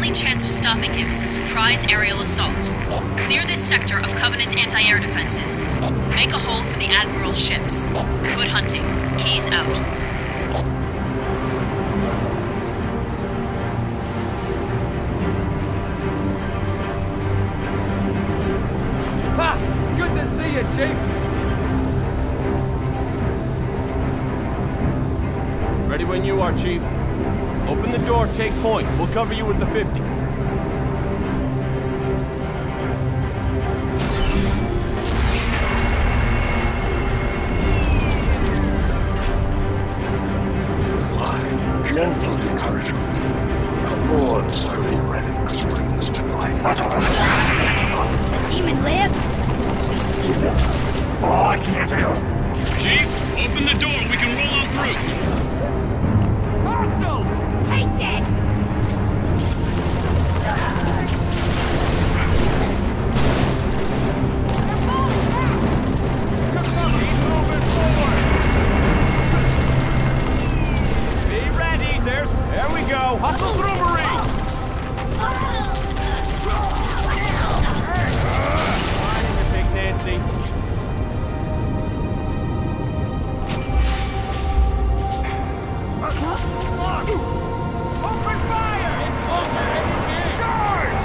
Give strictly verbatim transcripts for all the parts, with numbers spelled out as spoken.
only chance of stopping him is a surprise aerial assault. Clear this sector of Covenant anti-air defenses. Make a hole for the Admiral's ships. Good hunting. Keyes out. Ha! Good to see you, Chief! Ready when you are, Chief. Open the door, take point. We'll cover you with the fifty. With my gentle encouragement, our Lord's holy relic springs to life. Demon live? Oh, I can't help. Chief, open the door. We can roll on through. Hostiles! Take this! Took them! Keep moving forward! Be ready! There's... There we go! Hustle through, Marine! Fine, you Big Nancy. Open fire! Get closer! Engage! Charge!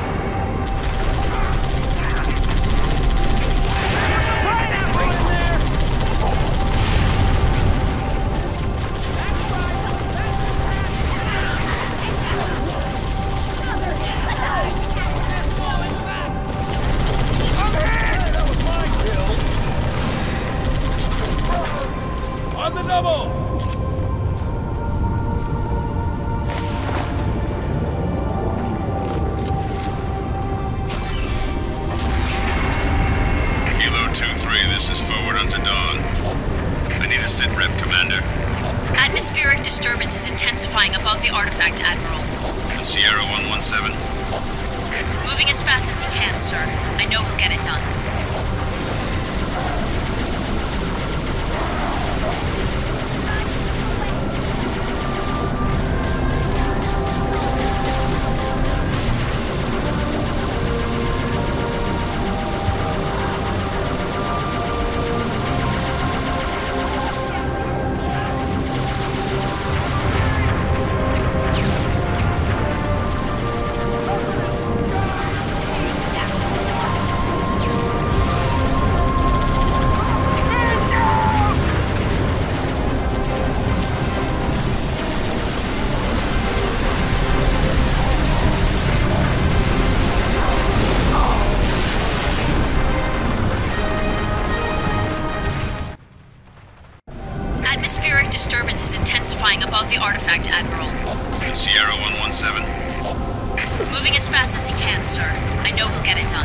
Pineapple in there! That's right! That's falling back! I'm hit! That was my kill! On the double! This is forward onto Dawn. I need a sit rep, Commander. Atmospheric disturbance is intensifying above the artifact, Admiral. And Sierra one one seven? Moving as fast as he can, sir. I know he'll get it done. Atmospheric disturbance is intensifying above the artifact, Admiral. And Sierra one one seven? Moving as fast as he can, sir. I know he'll get it done.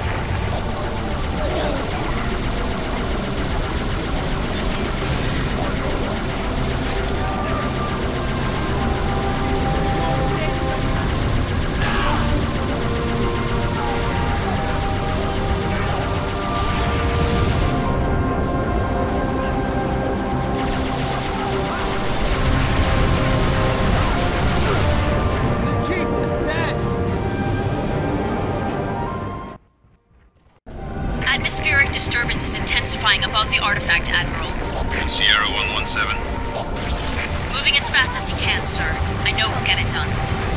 Atmospheric disturbance is intensifying above the artifact, Admiral. And Sierra one one seven? Moving as fast as he can, sir. I know he'll get it done.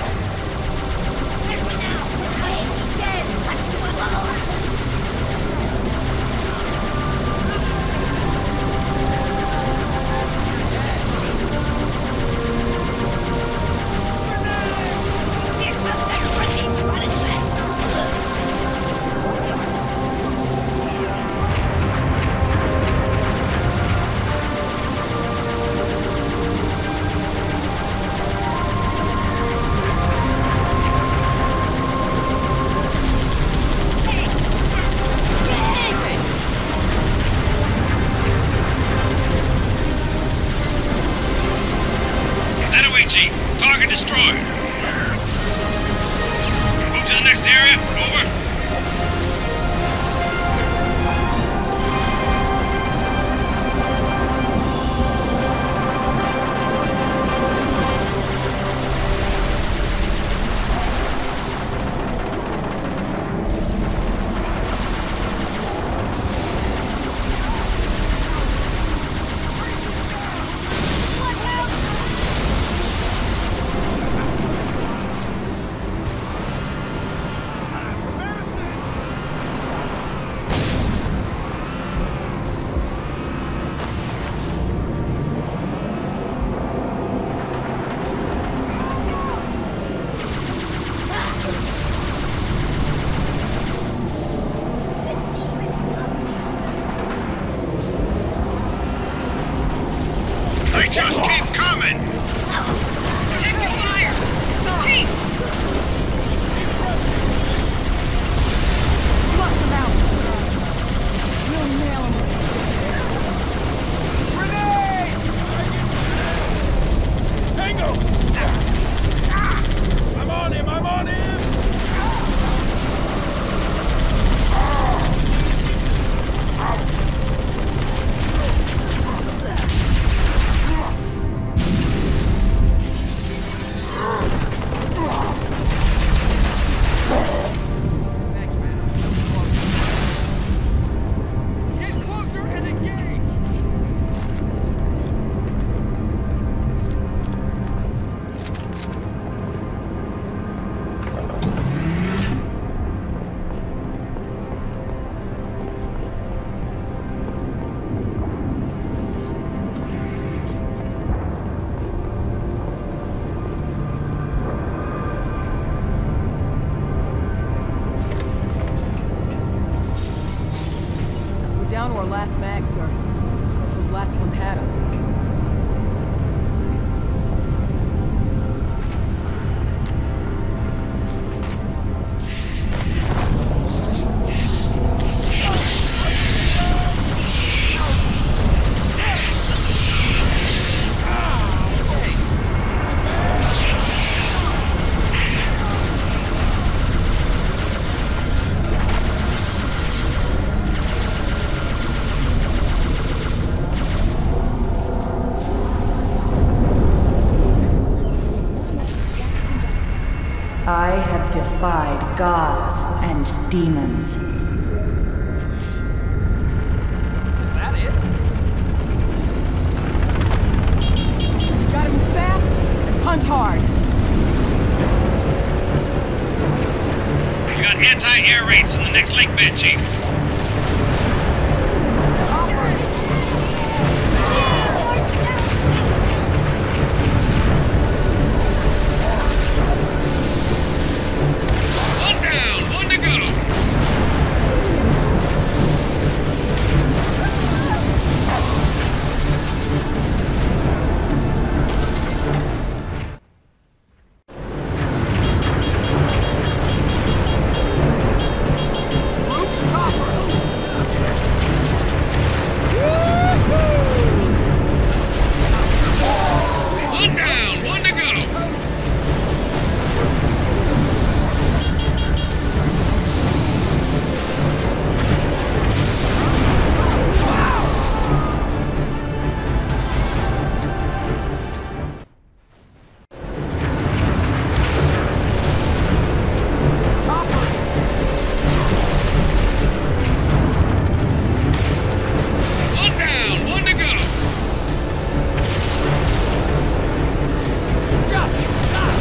Chief, target destroyed. Move to the next area. Over. last mag, sir. Those last ones had us. I have defied gods and demons. Is that it? Gotta move fast and punch hard. We got anti-air raids in the next lake bed, Chief. One down, one to go. One down, one to go. One down, one to go. Just stop!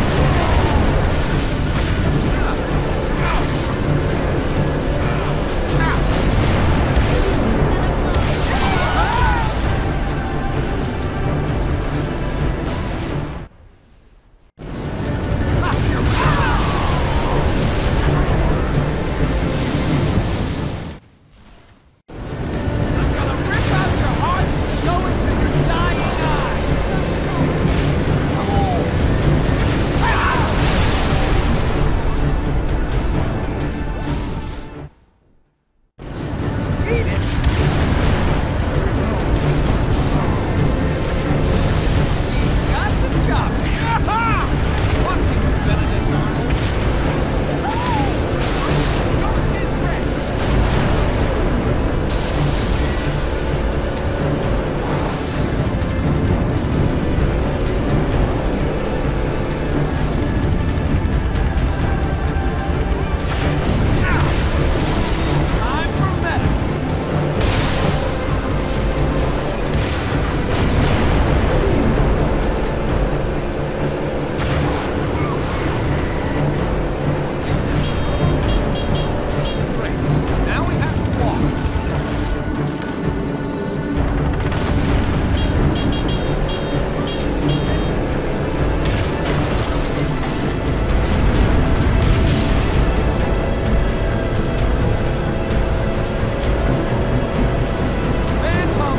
I'm gonna rip out your heart and show it to your dying eyes! Eat it! He got the job! Yaha! Watching you, Benedict Arnold! Ghost is ready! Time for medicine! Great. Now we have to walk. Phantom!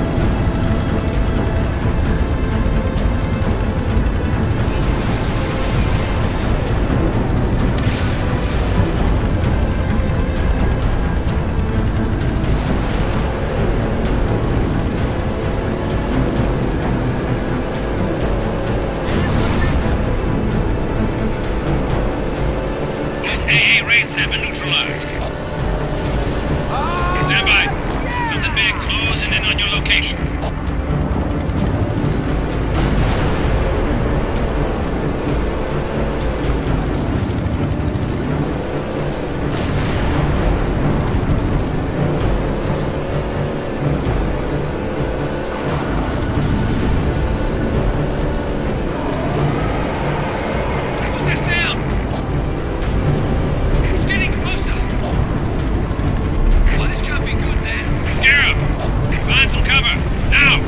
Both A A raids have been neutralized. Stand by. Something big closing in on your location. What's that sound? It's getting closer. Oh, this can't be good, man. Scarab, find some cover. Now!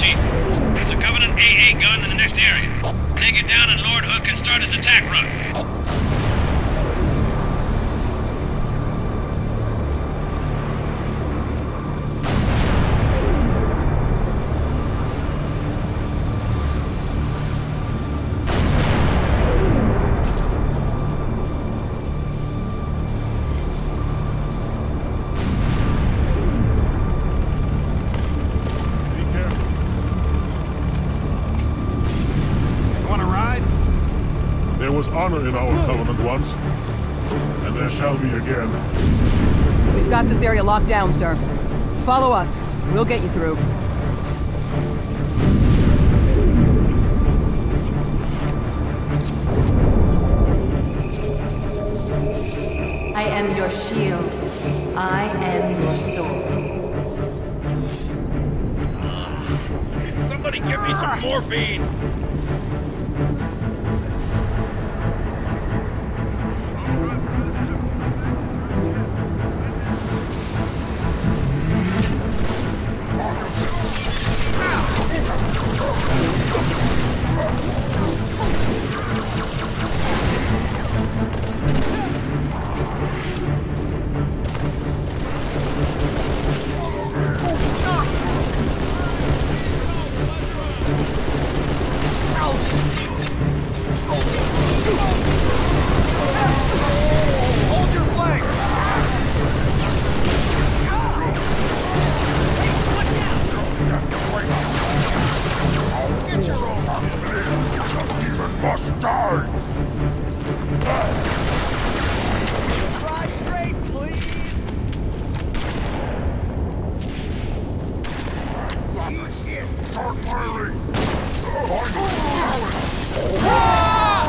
Chief. There's a Covenant A A gun in the next area. Take it down and Lord Hood can start his attack run. There was honor in our covenant once, and there shall be again. We've got this area locked down, sir. Follow us. We'll get you through. I am your shield. I am your sword. Somebody give me some morphine! Hold your flanks! Get your own! Even must die! Try straight, please! Eat it! Start firing! I don't allow it!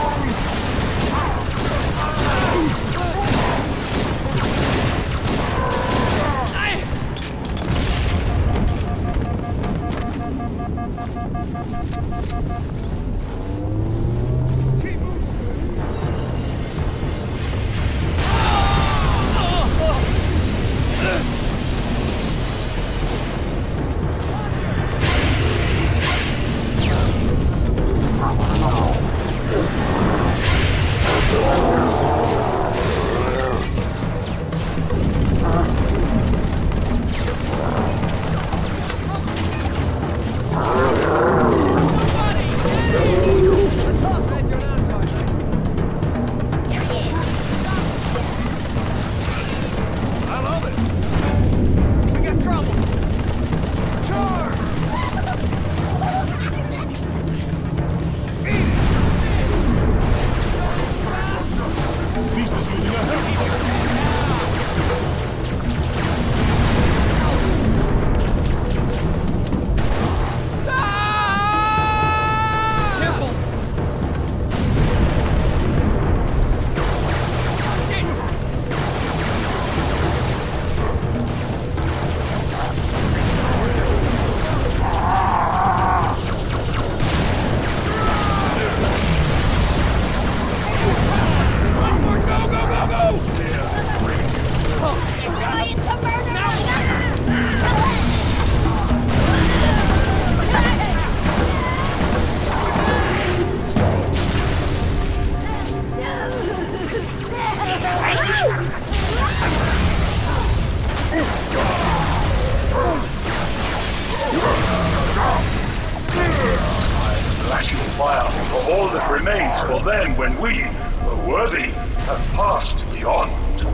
Flashing fire for all that remains for them when we, the worthy, have passed beyond.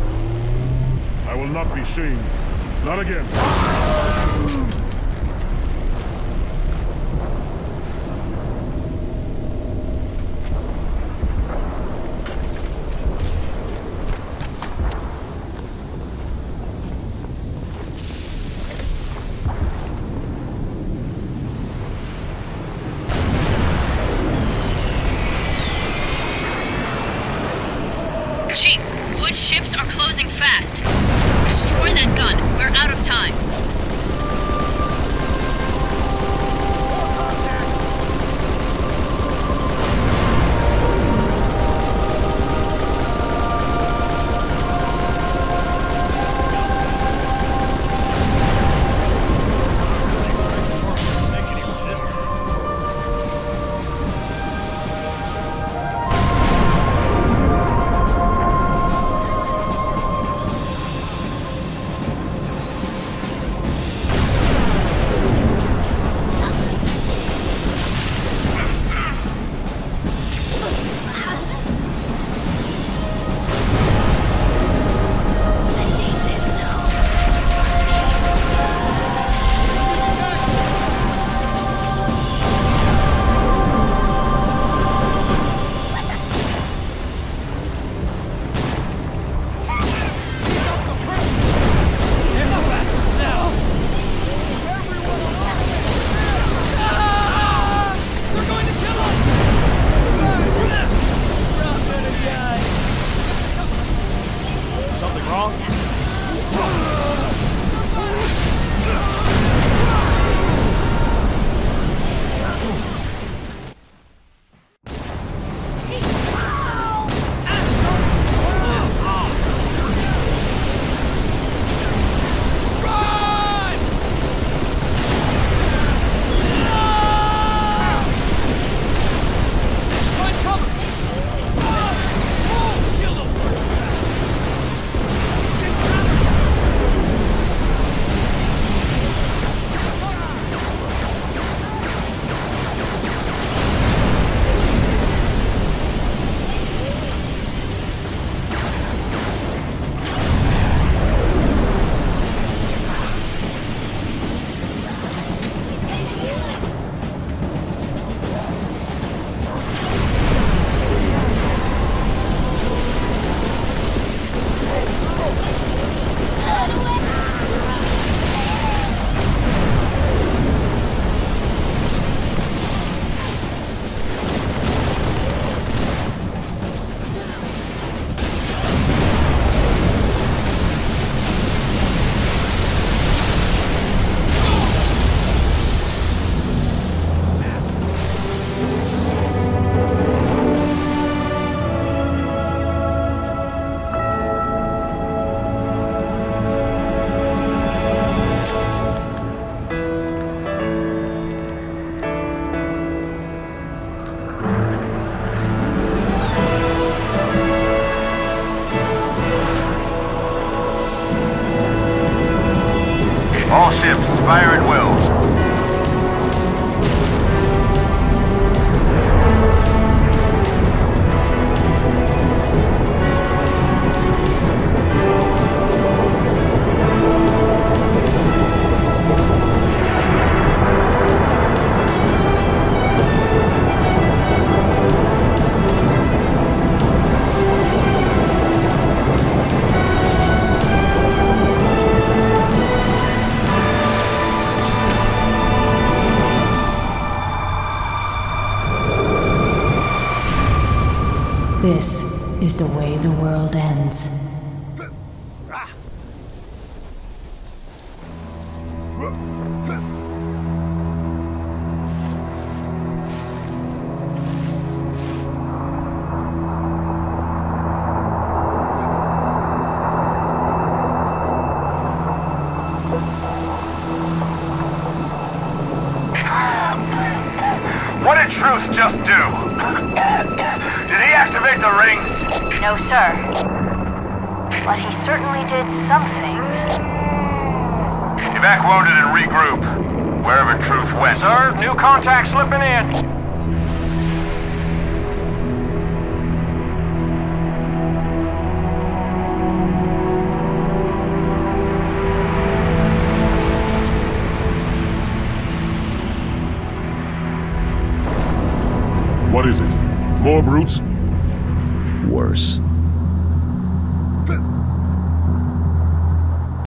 I will not be shamed. Not again. Chief, Hood's ships are closing fast. Destroy that gun. We're out of time. This is the way the world ends. What did Truth just do? Did he activate the rings? No, sir. But he certainly did something. Evac wounded and regroup. Wherever Truth went. Sir, new contact slipping in. What is it? More brutes? Worse.